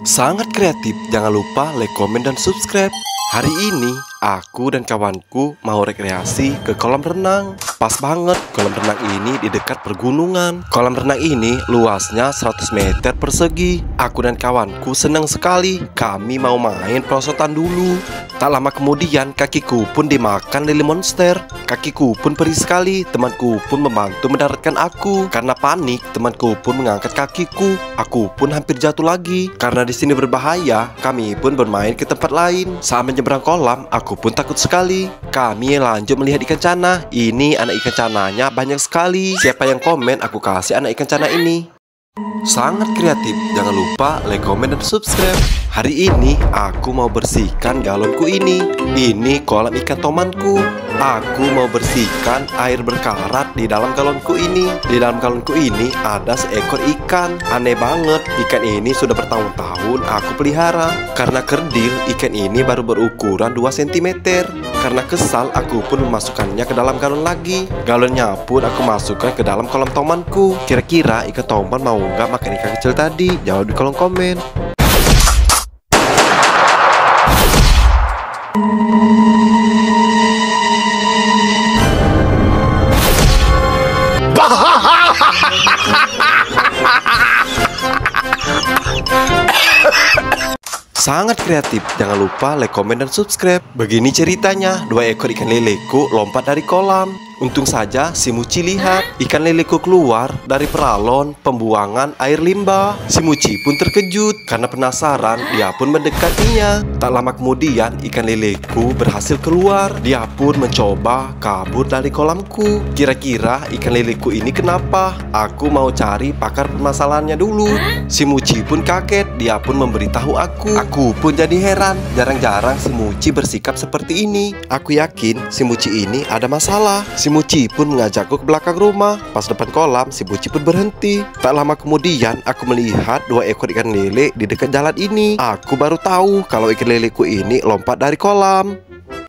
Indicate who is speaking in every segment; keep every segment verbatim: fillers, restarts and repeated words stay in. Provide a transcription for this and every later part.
Speaker 1: Sangat kreatif, jangan lupa like, komen, dan subscribe. Hari ini aku dan kawanku mau rekreasi ke kolam renang. Pas banget, kolam renang ini di dekat pergunungan. Kolam renang ini luasnya seratus meter persegi. Aku dan kawanku senang sekali. Kami mau main perosotan dulu. Tak lama kemudian kakiku pun dimakan lele monster. Kakiku pun perih sekali. Temanku pun membantu mendaratkan aku. Karena panik, temanku pun mengangkat kakiku. Aku pun hampir jatuh lagi. Karena di sini berbahaya, kami pun bermain ke tempat lain. Saat menyeberang kolam, aku pun takut sekali. Kami lanjut melihat ikan cana. Ini anak ikan cananya banyak sekali. Siapa yang komen, aku kasih anak ikan cana ini. Sangat kreatif, jangan lupa like, komen, dan subscribe. Hari ini aku mau bersihkan galonku ini. Ini kolam ikan tomanku. Aku mau bersihkan air berkarat di dalam galonku ini. Di dalam galonku ini ada seekor ikan. Aneh banget, ikan ini sudah bertahun-tahun aku pelihara. Karena kerdil, ikan ini baru berukuran dua sentimeter. Karena kesal, aku pun memasukkannya ke dalam galon lagi. Galonnya pun aku masukkan ke dalam kolam tomanku. Kira-kira ikan toman mau nggak makan ikan kecil tadi? Jawab di kolom komen. Sangat kreatif, jangan lupa like, komen, dan subscribe. Begini ceritanya, dua ekor ikan leleku lompat dari kolam. Untung saja si Muci lihat ikan leleku keluar dari peralon pembuangan air limbah. Si Muci pun terkejut karena penasaran, dia pun mendekatinya. Tak lama kemudian ikan leleku berhasil keluar. Dia pun mencoba kabur dari kolamku. Kira-kira ikan leleku ini kenapa? Aku mau cari pakar permasalahannya dulu. Si Muci pun kaget, dia pun memberitahu aku. Aku pun jadi heran, jarang-jarang si Muci bersikap seperti ini. Aku yakin si Muci ini ada masalah. Si Si Muci pun mengajakku ke belakang rumah. Pas depan kolam, si Muci pun berhenti. Tak lama kemudian, aku melihat dua ekor ikan lele di dekat jalan ini. Aku baru tahu kalau ikan leleku ini lompat dari kolam.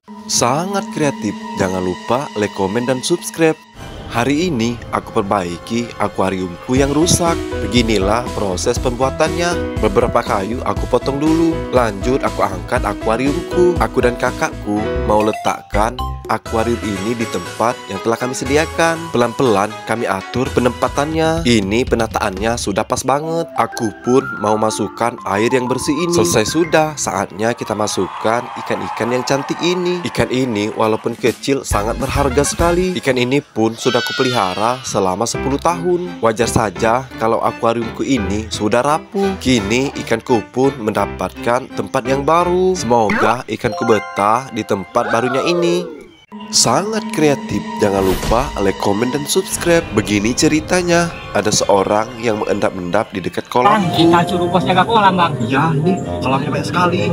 Speaker 1: Sangat kreatif, jangan lupa like, komen, dan subscribe. Hari ini aku perbaiki akuariumku yang rusak. Beginilah proses pembuatannya. Beberapa kayu aku potong dulu. Lanjut aku angkat akuariumku. Aku dan kakakku mau letakkan akuarium ini di tempat yang telah kami sediakan. Pelan-pelan kami atur penempatannya. Ini penataannya sudah pas banget. Aku pun mau masukkan air yang bersih ini. Selesai sudah, saatnya kita masukkan ikan-ikan yang cantik ini. Ikan ini walaupun kecil sangat berharga sekali. Ikan ini pun sudah kupelihara selama sepuluh tahun. Wajar saja kalau akuariumku ini sudah rapuh. Kini ikanku pun mendapatkan tempat yang baru. Semoga ikanku betah di tempat barunya ini. Sangat kreatif, jangan lupa like, komen, dan subscribe. Begini ceritanya, ada seorang yang mengendap-endap di dekat kolam.
Speaker 2: Kita suruh bos jaga kolam, Bang.
Speaker 1: Ya, ini kolamnya banyak sekali.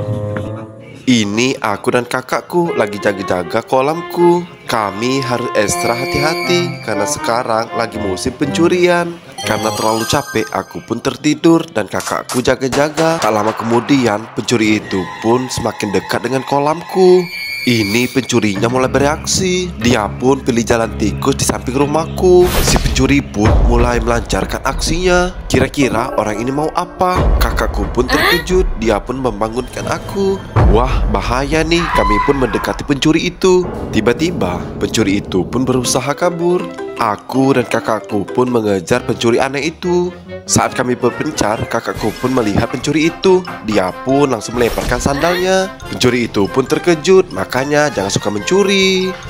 Speaker 1: Ini aku dan kakakku lagi jaga-jaga kolamku. Kami harus ekstra hati-hati karena sekarang lagi musim pencurian. Karena terlalu capek, aku pun tertidur dan kakakku jaga-jaga. Tak lama kemudian, pencuri itu pun semakin dekat dengan kolamku. Ini pencurinya mulai bereaksi. Dia pun pilih jalan tikus di samping rumahku. Si pencuri pun mulai melancarkan aksinya. Kira-kira orang ini mau apa? Kakakku pun terkejut. Dia pun membangunkan aku. Wah, bahaya nih. Kami pun mendekati pencuri itu. Tiba-tiba pencuri itu pun berusaha kabur. Aku dan kakakku pun mengejar pencuri aneh itu. Saat kami berpencar, kakakku pun melihat pencuri itu. Dia pun langsung melemparkan sandalnya. Pencuri itu pun terkejut, makanya jangan suka mencuri.